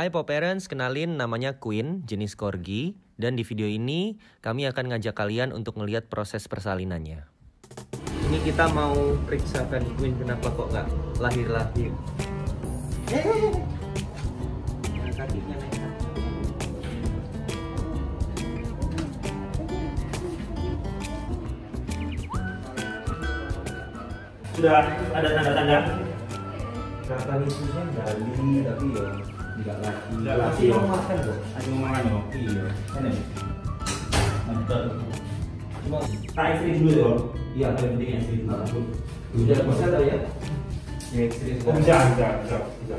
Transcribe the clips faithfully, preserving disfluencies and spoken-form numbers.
Hai Paw Parents, kenalin namanya Queen, jenis Corgi. Dan di video ini kami akan ngajak kalian untuk ngelihat proses persalinannya. Ini kita mau periksakan Queen kenapa kok nggak lahir-lahir. Kakinya naik. Sudah ada tanda-tanda? Kata Yesusnya Bali, tapi ya tidak lagi. Tidak lagi. Masih mau makan kok. Masih mau makan kok? Iya. Ini. Mantap. Cuma tak istri dulu ya. Iya, yang penting istri dulu. Udah bisa tau ya? Ya istri. Oh, bisa, bisa, bisa, bisa.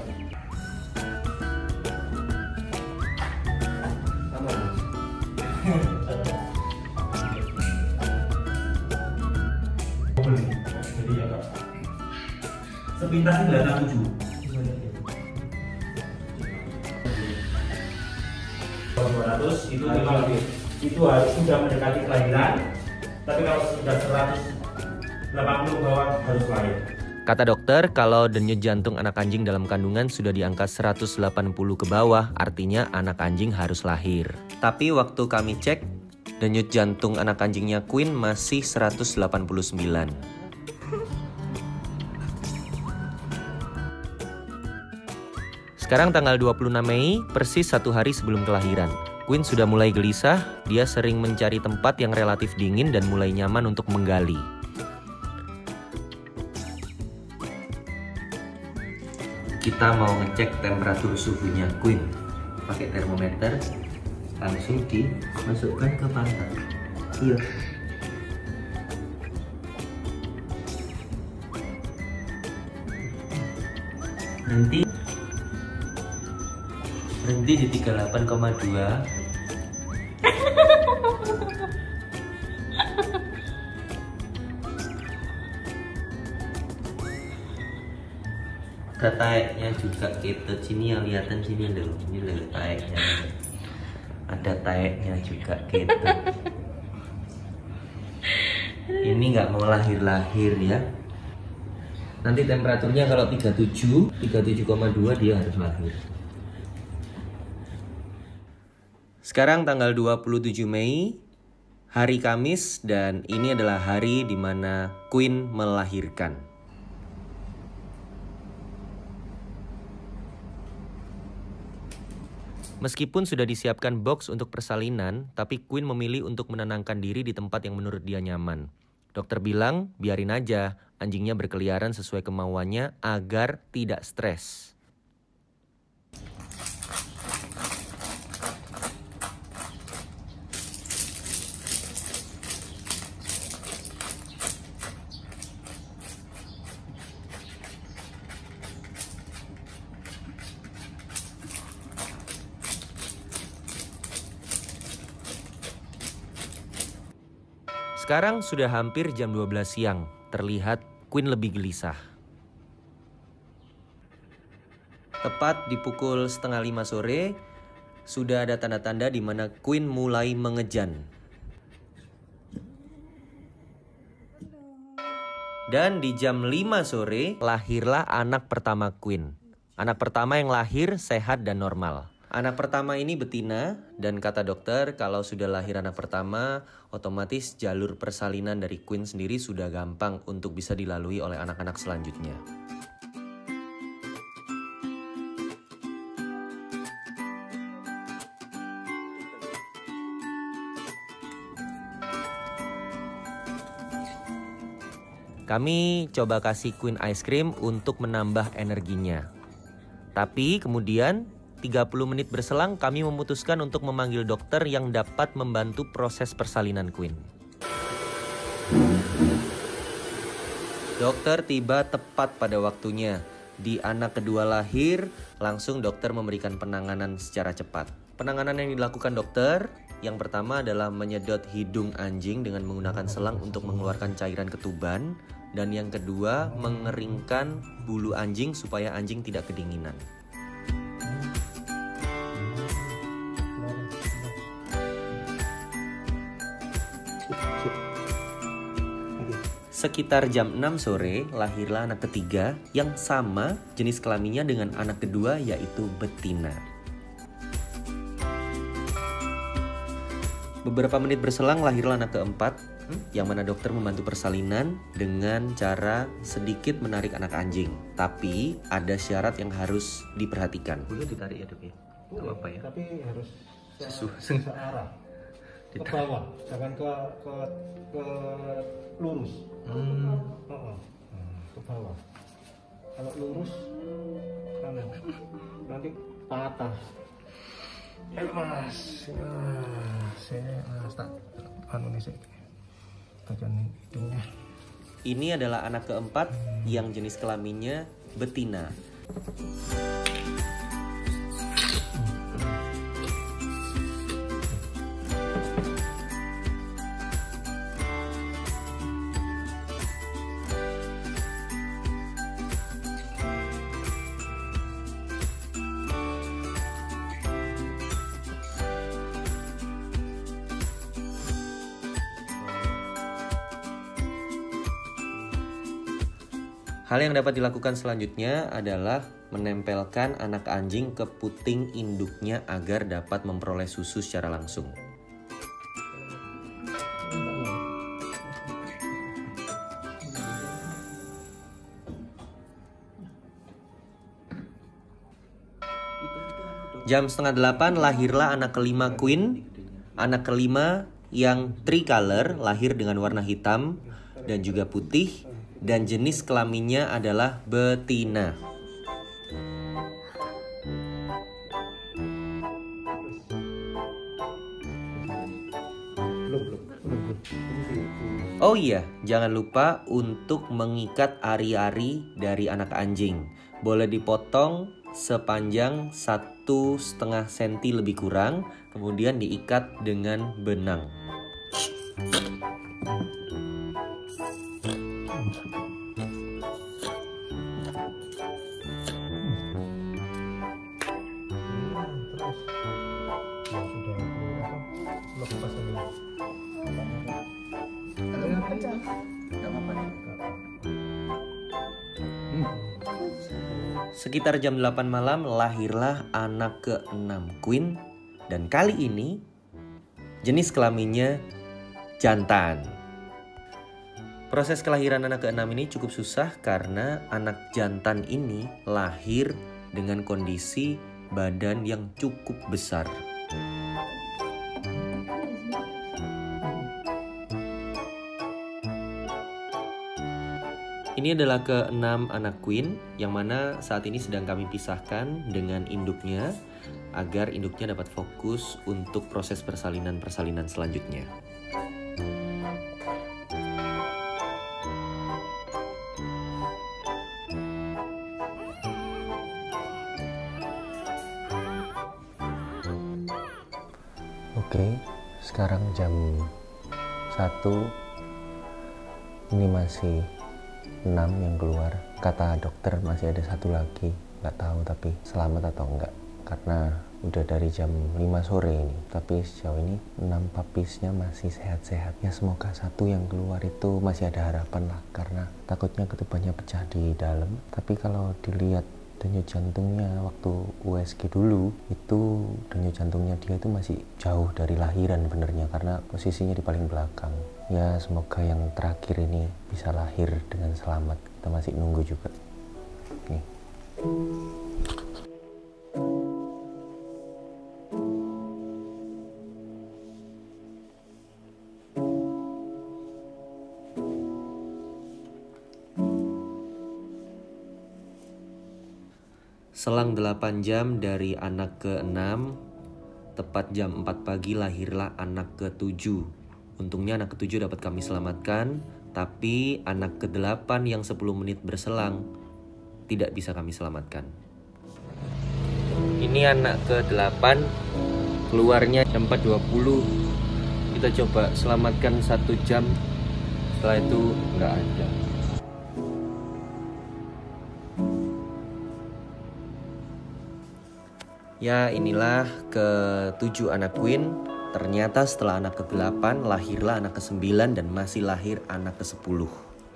Sama. Jadi ya Kak. Sepintas ini delapan tujuh. dua ratus itu memang itu harus sudah mendekati kelahiran, tapi kalau sudah seratus delapan puluh bawah harus lahir. Kata dokter, kalau denyut jantung anak anjing dalam kandungan sudah di angka seratus delapan puluh ke bawah, artinya anak anjing harus lahir. Tapi waktu kami cek, denyut jantung anak anjingnya Queen masih seratus delapan puluh sembilan. Sekarang tanggal dua puluh enam Mei, persis satu hari sebelum kelahiran. Queen sudah mulai gelisah, dia sering mencari tempat yang relatif dingin dan mulai nyaman untuk menggali. Kita mau ngecek temperatur suhunya Queen. Pakai termometer, langsung dimasukkan ke pantat. Iya. Nanti berhenti di tiga puluh delapan koma dua. Ada taeknya juga gitu. Sini yang kelihatan sini loh. Ini loh taeknya. Ada taeknya juga gitu. Ini nggak mau lahir-lahir ya. Nanti temperaturnya kalau tiga puluh tujuh, tiga puluh tujuh koma dua dia harus lahir. Sekarang tanggal dua puluh tujuh Mei, hari Kamis, dan ini adalah hari di mana Queen melahirkan. Meskipun sudah disiapkan box untuk persalinan, tapi Queen memilih untuk menenangkan diri di tempat yang menurut dia nyaman. Dokter bilang, biarin aja anjingnya berkeliaran sesuai kemauannya agar tidak stres. Sekarang sudah hampir jam dua belas siang, terlihat Queen lebih gelisah. Tepat di pukul setengah lima sore, sudah ada tanda-tanda di mana Queen mulai mengejan. Dan di jam lima sore, lahirlah anak pertama Queen. Anak pertama yang lahir sehat dan normal. Anak pertama ini betina, dan kata dokter kalau sudah lahir anak pertama, otomatis jalur persalinan dari Queen sendiri sudah gampang untuk bisa dilalui oleh anak-anak selanjutnya. Kami coba kasih Queen ice cream untuk menambah energinya. Tapi kemudian tiga puluh menit berselang kami memutuskan untuk memanggil dokter yang dapat membantu proses persalinan Queen. Dokter tiba tepat pada waktunya. Di anak kedua lahir, langsung dokter memberikan penanganan secara cepat. Penanganan yang dilakukan dokter, yang pertama adalah menyedot hidung anjing dengan menggunakan selang untuk mengeluarkan cairan ketuban. Dan yang kedua, mengeringkan bulu anjing supaya anjing tidak kedinginan. Sekitar jam enam sore, lahirlah anak ketiga yang sama jenis kelaminnya dengan anak kedua, yaitu betina. Beberapa menit berselang lahirlah anak keempat, yang mana dokter membantu persalinan dengan cara sedikit menarik anak anjing. Tapi ada syarat yang harus diperhatikan. Boleh ditarik ya dok ya? Boleh, apa ya? Tapi harus Sesu searah. Ke bawah, jangan ke ke ke lurus. Hmm. Oh, oh. Hmm, ke bawah. Kalau lurus, kanan. Nanti patah. Ya mas, nah, saya mas tak anu nih sih, bagian hidungnya. Ini adalah anak keempat yang jenis kelaminnya betina. Hal yang dapat dilakukan selanjutnya adalah menempelkan anak anjing ke puting induknya agar dapat memperoleh susu secara langsung. Jam setengah delapan lahirlah anak kelima Queen. Anak kelima yang tricolor, lahir dengan warna hitam dan juga putih. Dan jenis kelaminnya adalah betina. Oh iya, jangan lupa untuk mengikat ari-ari dari anak anjing. Boleh dipotong sepanjang satu setengah senti lebih kurang, kemudian diikat dengan benang. Sekitar jam delapan malam lahirlah anak keenam Queen, dan kali ini jenis kelaminnya jantan. Proses kelahiran anak keenam ini cukup susah karena anak jantan ini lahir dengan kondisi badan yang cukup besar. Ini adalah keenam anak Queen yang mana saat ini sedang kami pisahkan dengan induknya agar induknya dapat fokus untuk proses persalinan-persalinan selanjutnya. Oke, sekarang jam satu. Ini masih enam yang keluar. Kata dokter masih ada satu lagi, nggak tahu tapi selamat atau enggak, karena udah dari jam lima sore ini. Tapi sejauh ini enam papisnya masih sehat-sehat. Ya semoga satu yang keluar itu masih ada harapan lah, karena takutnya ketubannya pecah di dalam. Tapi kalau dilihat denyut jantungnya waktu U S G dulu, itu denyut jantungnya dia itu masih jauh dari lahiran benernya, karena posisinya di paling belakang. Ya semoga yang terakhir ini bisa lahir dengan selamat. Kita masih nunggu juga. Nih. Selang delapan jam dari anak keenam, tepat jam empat pagi lahirlah anak ketujuh. Untungnya anak ketujuh dapat kami selamatkan, tapi anak kedelapan yang sepuluh menit berselang tidak bisa kami selamatkan. Ini anak kedelapan, keluarnya jam empat dua puluh. Kita coba selamatkan satu jam, setelah itu nggak ada. Ya inilah ketujuh anak Queen. Ternyata setelah anak kedelapan lahirlah anak kesembilan dan masih lahir anak kesepuluh.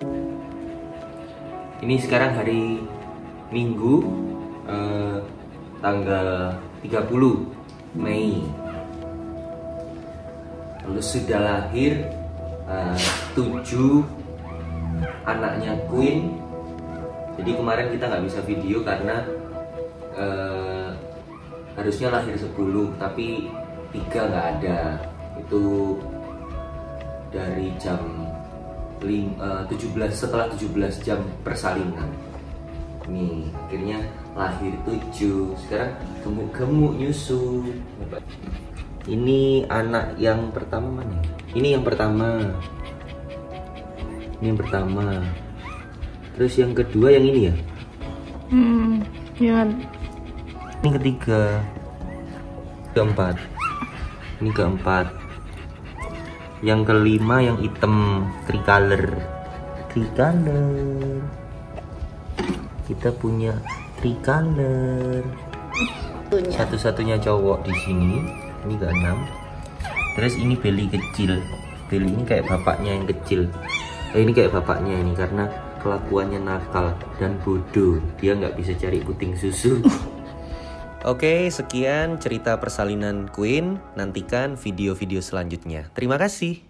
Ini sekarang hari Minggu eh, tanggal tiga puluh Mei. Lalu sudah lahir uh, tujuh anaknya Queen. Jadi kemarin kita nggak bisa video karena uh, harusnya lahir sepuluh, tapi tiga nggak ada. Itu dari jam tujuh belas, setelah tujuh belas jam persalinan. Nih, akhirnya lahir tujuh. Sekarang gemuk-gemuk nyusu. Ini anak yang pertama mana? Ini yang pertama. Ini yang pertama. Terus yang kedua yang ini ya? Hmm, ya. Ini ketiga. Keempat. Ini keempat. Yang kelima yang hitam, tricolor. Tricolor. Kita punya tricolor. Satu-satunya cowok di sini. Ini keenam. Terus ini Belly kecil. Belly ini kayak bapaknya yang kecil. Eh, ini kayak bapaknya ini karena kelakuannya nakal dan bodoh. Dia nggak bisa cari puting susu. Oke, sekian cerita persalinan Queen. Nantikan video-video selanjutnya. Terima kasih.